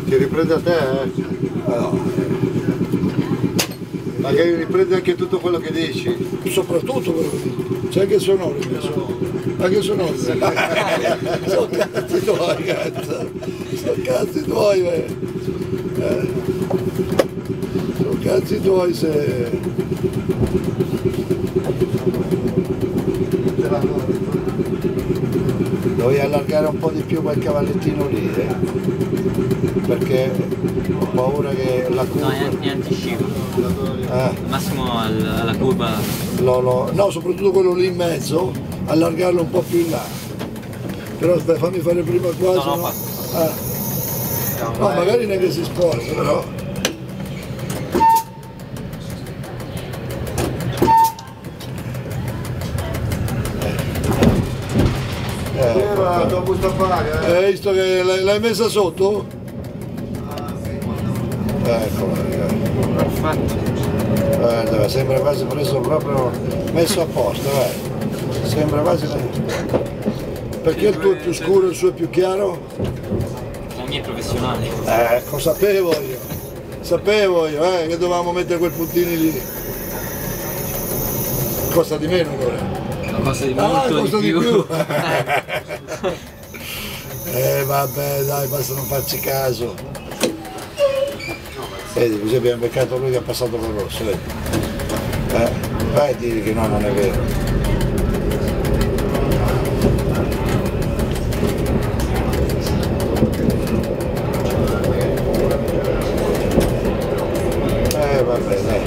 Ti riprende a te, No. Ma che riprende anche tutto quello che dici. Soprattutto quello che dici. C'è anche il sonoro messo. Anche il sonoro. Sono cazzi tuoi, cazzo. Sono cazzi tuoi, sono cazzi tuoi se. Dovevi allargare un po' di più quel cavallettino lì, perché ho paura che la curva. No, è antiscivo. Massimo alla curva. No, soprattutto quello lì in mezzo, allargarlo un po' più in là. Però aspetta, fammi fare prima qua, No, sennò. no, No, magari neanche si sposta, però. La tua busta paga, Hai visto che l'hai messa sotto? Eccola, Perfetto. sembra quasi preso proprio messo a posto, sembra quasi. Perché il tuo è più scuro e il suo è più chiaro? La mia è professionale. Ecco, sapevo io, che dovevamo mettere quei puntini lì. Costa di meno allora. Costa di molto costa di più. Vabbè, dai, basta non farci caso. Vedi, così abbiamo beccato lui che ha passato col rosso, vedi? Vai a dire che no, non è vero. Vabbè, dai.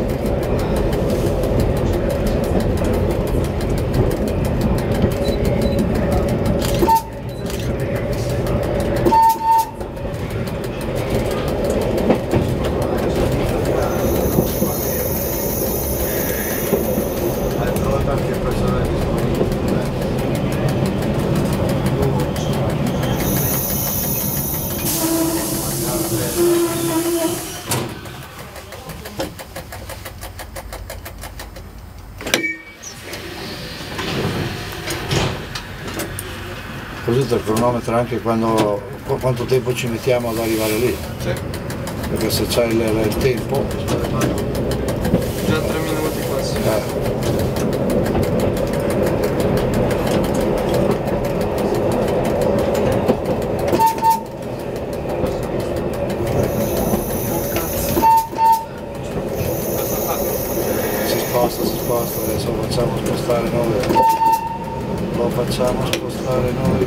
Così te il cronometro anche quanto tempo ci mettiamo ad arrivare lì. Sì. Perché se c'hai il tempo. Già 3 minuti quasi. Si sposta, adesso lo facciamo spostare noi. Lo facciamo spostare noi.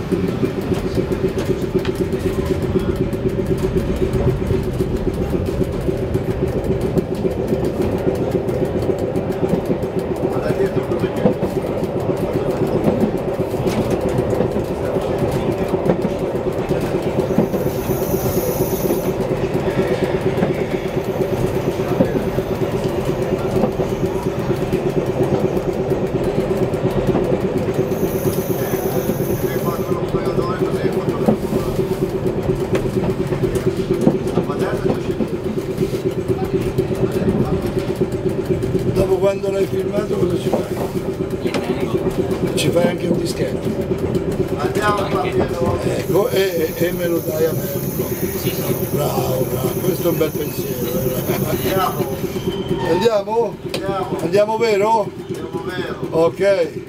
Dopo quando l'hai filmato cosa ci fai? Ci fai anche un dischetto. Andiamo a Ecco, e me lo dai a me. Sì, sì. Bravo, questo è un bel pensiero. Andiamo. Andiamo? Andiamo vero? Andiamo vero. Ok.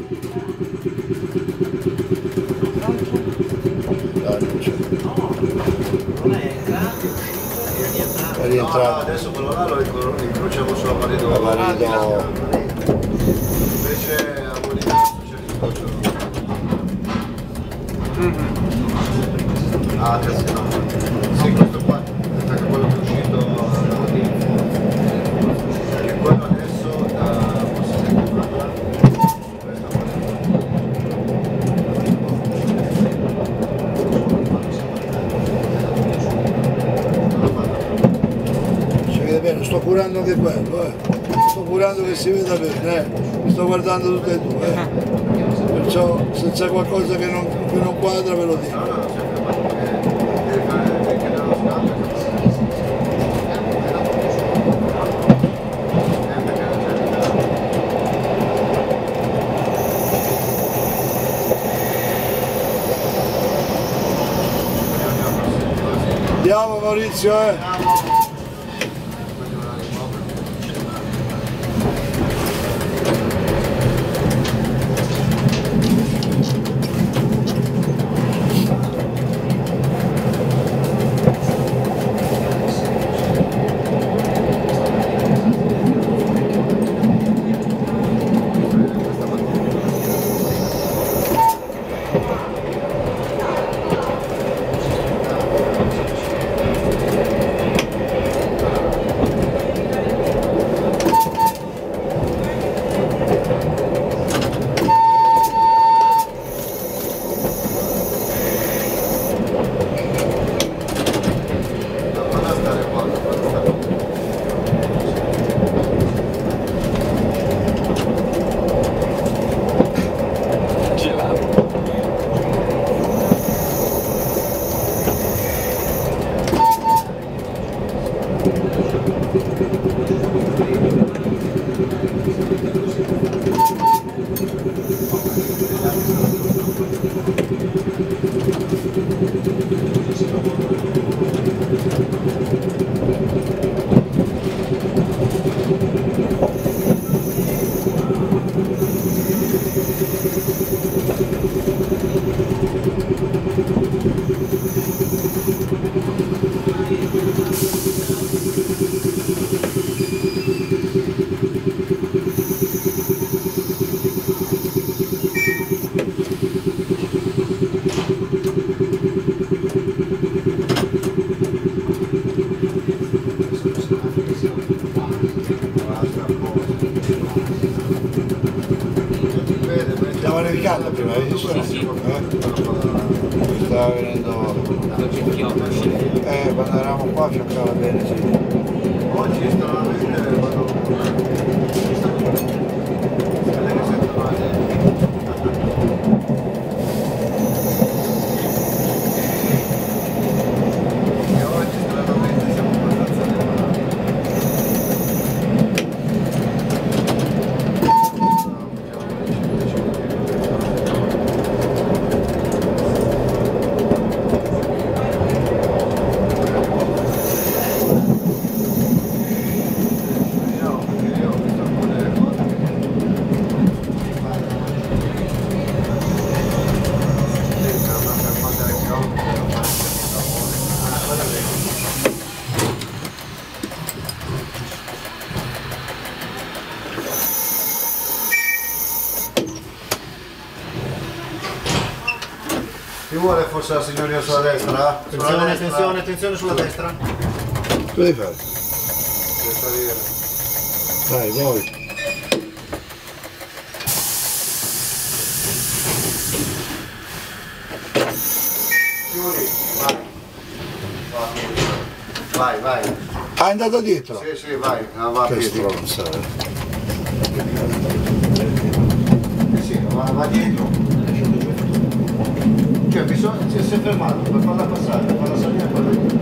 Dai, non c'è. È rientrato. Adesso quello là lo incrociamo sulla Varido. La Varido. Invece a Molinesso c'è l'incrocio. Che sì, no. Sì, questo qua è anche quello che è uscito che quello adesso forse Si vede bene, sto curando anche quello, sto curando che si veda bene, mi sto guardando tutte e due, perciò se c'è qualcosa che non quadra ve lo dico. Andiamo Maurizio, Stiamo nevicando prima, hai visto? Sì. Stava venendo... quando eravamo qua fioccava bene, sì. Oggi stranamente vado... Chi vuole forse la signoria sulla destra? Attenzione, attenzione, attenzione sulla destra. Tu devi fare? Deve salire. Dai, muovi. Chiudi, vai. Vai. Ah, è andato dietro? Sì, vai. No, va a Che piedi. stronza. Sì, va dietro. Cioè bisogna, si è fermato per farla passare, per farla salire e farla dietro.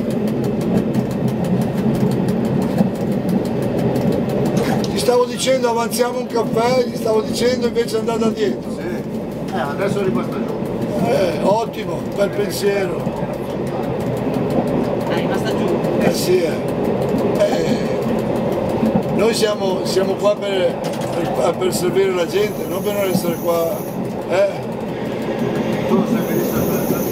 Ti stavo dicendo avanziamo un caffè, gli stavo dicendo invece è andata dietro. Sì. Adesso è rimasta giù. Ottimo, bel pensiero. È rimasta giù. Sì, noi siamo qua per servire la gente, non per non essere qua. Tu sei visto per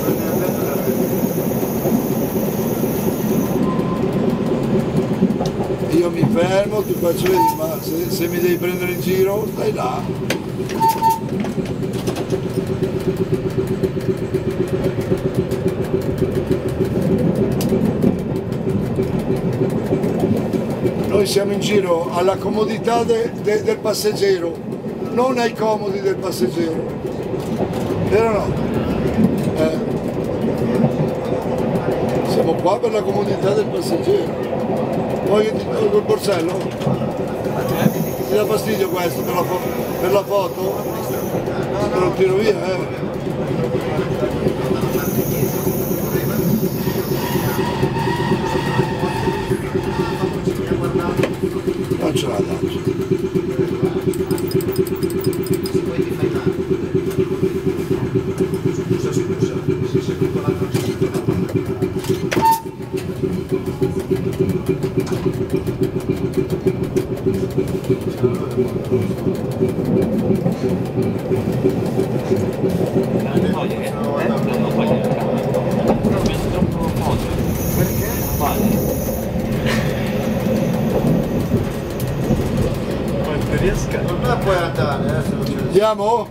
Io mi fermo, ti faccio vedere, ma se mi devi prendere in giro, stai là. Noi siamo in giro alla comodità del passeggero, non ai comodi del passeggero. Vero o no? Siamo qua per la comodità del passeggero. Vuoi che ti tolgo il borsello? Ti dà fastidio questo per la foto? Te lo tiro via, Non ce l'ha dato. Non voglio che... Non voglio che... No, penso troppo foto. Perché? Non vale. Quanto riesca? Non me puoi andare, se non ce ne Andiamo?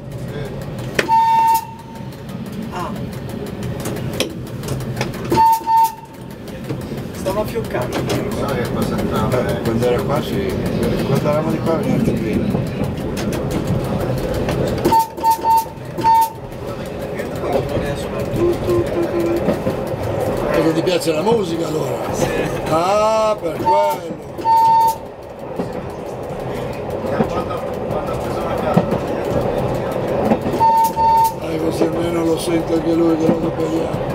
Stava fioccando. so che cosa entrava. Quando era qua sì, quando eravamo di qua veniva più bene. Perché ti piace la musica allora? Sì. Ah, per quello. Quando ha preso la casa. Così almeno lo sente anche lui che lo dobbiamo.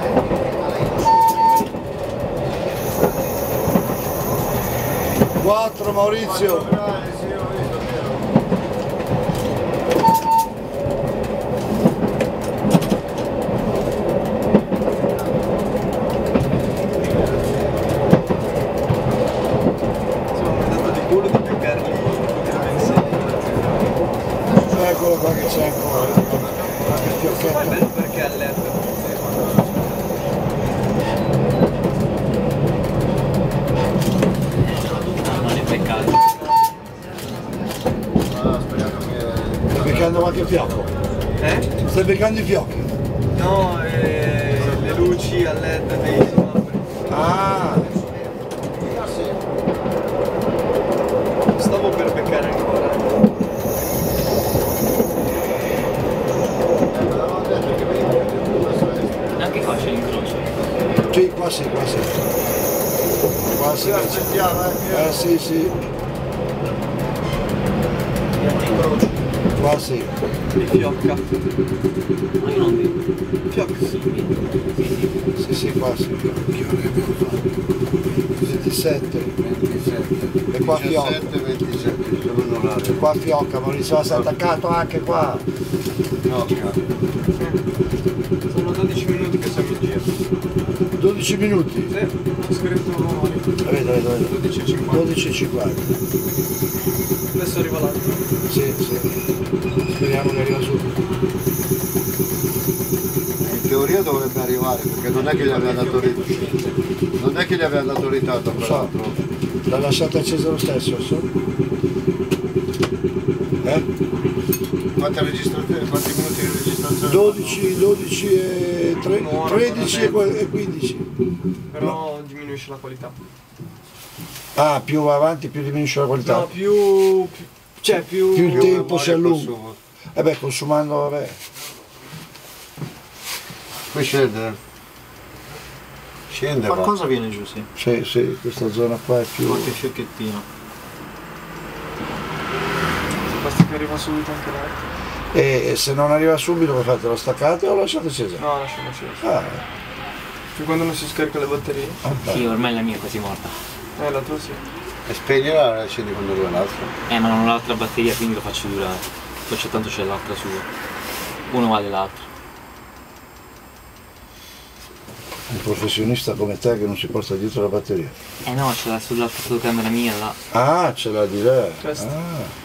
4 Maurizio. Eccolo qua che c'è ancora. Qualche Poi è fiocchetto. bello perché è a letto. Non è peccato. Stai beccando qualche fiocco? Stai beccando i fiocchi? No, le luci a LED dei semafori. Ah, Stavo per beccare ancora. Anche qua c'è l'incrocio. sì, qua sì, qua sì. Qua sì. Sì, sì. Qua sì. Mi fiocca. Ma io non vedo. Fiocca. Sì, sì, qua sì. Che ore abbiamo fatto? 27. 27. E qua fiocca. 17, 27, sono un orario. Qua fiocca, Maurizio, si è attaccato anche qua. Fiocca. Sono 12 minuti che siamo in giro. 12 minuti. Sì, ho scritto Vedo. 12,50. 12,50. Adesso arriva l'altro. Sì, sì. Speriamo che arriva subito. In teoria dovrebbe arrivare, perché non è che gli aveva dato ritardo. Non è che gli aveva dato ritardo, Lo so. peraltro. L'ha lasciato acceso lo stesso, so? Quante registrazioni? Quanti minuti di registrazione? 12 e 13 e 15. Però diminuisce la qualità. Ah, più va avanti più diminuisce la qualità. No, più cioè più Più il Più tempo si memoria allunga. consumo. E beh, consumando, vabbè. Qui scende. Scende, va. Qualcosa viene giù, sì. Sì, sì, questa zona qua è più. Qualche fiocchettino. basta che arriva subito anche l'altro. E se non arriva subito come fate? Lo staccate o lo lasciate acceso? No, lasciamo acceso. Ah, Fin quando non si scarica le batterie. vabbè. Sì, ormai la mia è quasi morta. La tua sì. E spegnila e accendi quando arriva l'altro. Ma non ho l'altra batteria, quindi lo faccio durare. Poi c'è tanto c'è l'altra sua. Uno vale l'altro. Un professionista come te che non si porta dietro la batteria. No, c'è sull'altra fotocamera mia là. Ah, ce l'ha di là. Questo. Ah.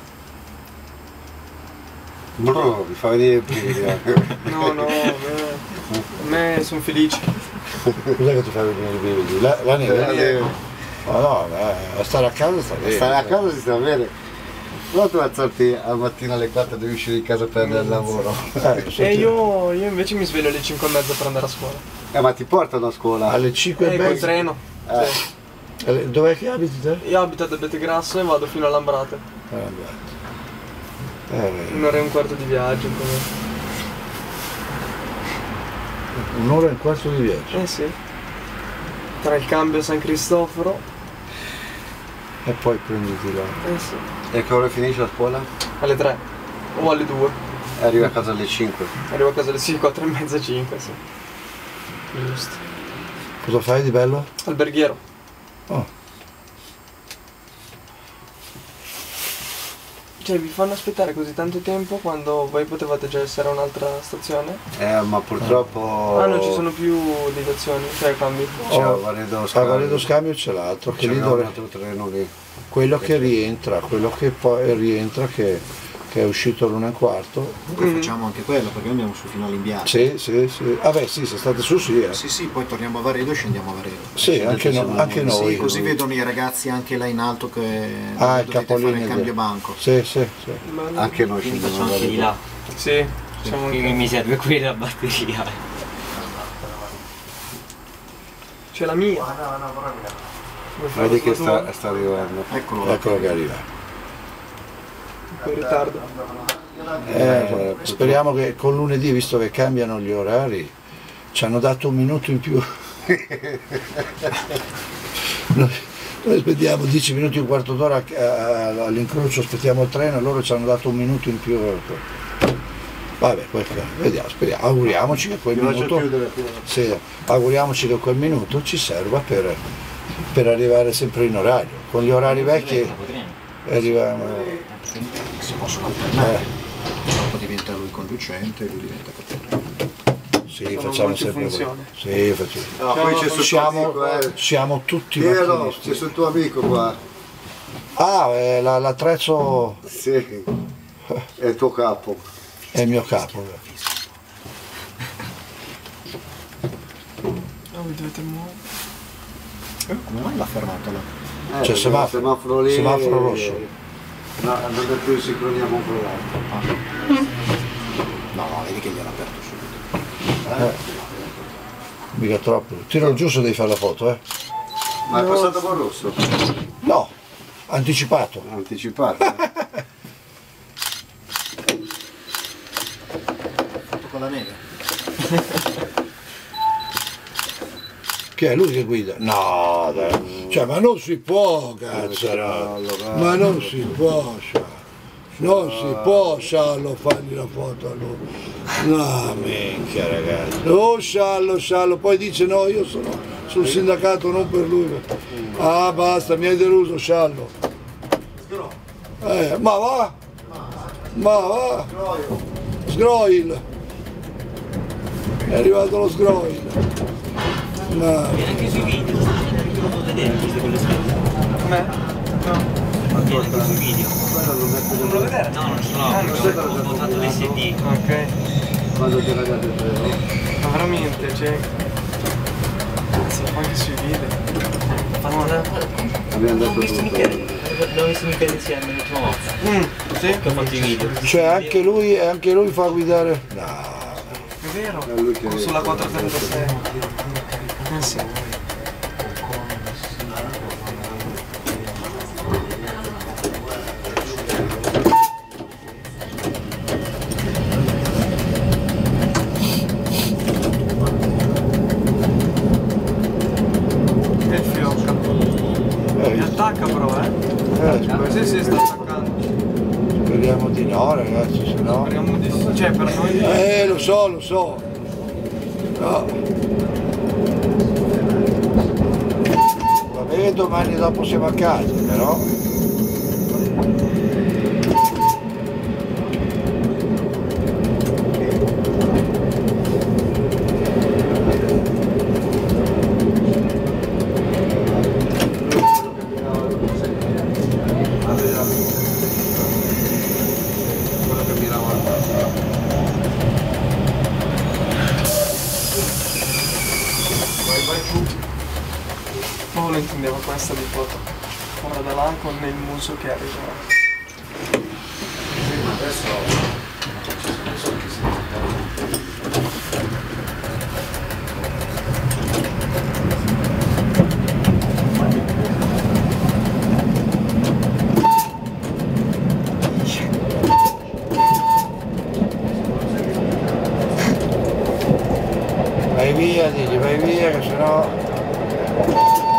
No, mi fa venire i brividi anche. No, a me sono felice. Cos'è che ti fa venire i brividi? La neve? No, a stare a casa sta bene. Stare a casa si sta bene. Non tu alzarti al mattino alle 4 devi uscire di casa per andare al lavoro. E io invece mi sveglio alle 5:30 per andare a scuola. Ma ti portano a scuola? Alle 5 e Col mezza. treno. Sì. Dov'è che abiti te? Io abito ad Abete-Grasso e vado fino a Lambrate. Un'ora e un quarto di viaggio. Un'ora e un quarto di viaggio. Sì. Tra il cambio a San Cristoforo. E poi prenditi là. Sì. E che ora finisce la scuola? Alle 3. O alle 2. E arrivi a casa alle 5. Arrivo a casa alle 4:30, 5, sì. Giusto. Cosa fai di bello? Alberghiero. Oh. Cioè vi fanno aspettare così tanto tempo quando voi potevate già essere a un'altra stazione? Ma purtroppo... Ah, non ci sono più deviazioni, cioè cambi. C'è Oh, Valedo a Scambio. Valedo Scambio c'è l'altro, che C'è lì un dove... altro treno lì. quello che rientra, quello che poi rientra che che è uscito all'1:15. Comunque facciamo anche quello, perché noi andiamo sul finale in bianco. Sì, sì, sì. Vabbè, sì, se state su, sì. Sì, sì, poi torniamo a Varedo e scendiamo a Varedo. Sì, anche noi. Sì, così vedono i ragazzi anche là in alto che il dovete fare capolinea il cambio banco. Sì, sì, sì. Anche noi Quindi scendiamo facciamo anche di là. Sì, facciamo Quindi anche... mi serve quella la batteria. C'è la mia. Vedi che sta arrivando. Eccolo che arriva. Un po' in ritardo. Speriamo che con lunedì, visto che cambiano gli orari, ci hanno dato un minuto in più. Noi aspettiamo 10 minuti, un quarto d'ora all'incrocio, aspettiamo il treno e loro ci hanno dato un minuto in più. Vabbè, vediamo, speriamo, auguriamoci che quel minuto, sì, auguriamoci che quel minuto ci serva per arrivare sempre in orario. Con gli orari vecchi arriviamo. Si possono alternare. Dopo diventa lui conducente e lui diventa capitano. Sì, facciamo sempre funzione. Sì, facciamo. No, poi c'è sul tuo amico, Siamo tutti Piero, macchinisti. c'è sul tuo amico qua. Ah, l'attrezzo Sì, è il tuo capo. è il mio capo. Voi dovete muovere. Come mai l'ha fermato là? C'è semaforo lì. semaforo rosso. No, non è più in sincronia con quell'altro. No, vedi che gliel'ha aperto subito. Mica troppo. Tiro giù se devi fare la foto, eh. Ma è passato con rosso? No, anticipato. Anticipato. Fatto con la neve. Che è lui che guida? No, dai. Cioè, ma non si può, cazzo, no. Ma non si può, non si può, Sciallo, fargli la foto a lui. No, minchia, ragazzi. Oh, Sciallo, poi dice no, io sono sul sindacato, non per lui. Ah, basta, mi hai deluso, Sciallo. Ma va. Sgroil. È arrivato lo sgroil. No. E anche sui video, non lo vedete queste quelle schede. Com'è? No. Anche sui video. Non lo vedere? No, non ce l'ho, ho votato l'SD. Ok. Quando ti ragazzi Ma veramente, cioè... Sì, anche sui video. abbiamo Non ho detto visto tutto. Michele, l'ho visto Michele insieme l'ultima volta. Sì? Che ho fatto i video. Cioè, anche lui fa guidare. No. È vero? È lui che- Sulla 436. Sì. E il fiocca. Mi attacca però, Sì, sta attaccando. Speriamo di no, ragazzi, se no. Speriamo di... Cioè, per noi... Lo so. No. Va bene, domani dopo siamo a casa, però. Ma lo intendevo questa di foto. Ora da là con il muso che arriva. Vai via, digli, vai via, che sennò.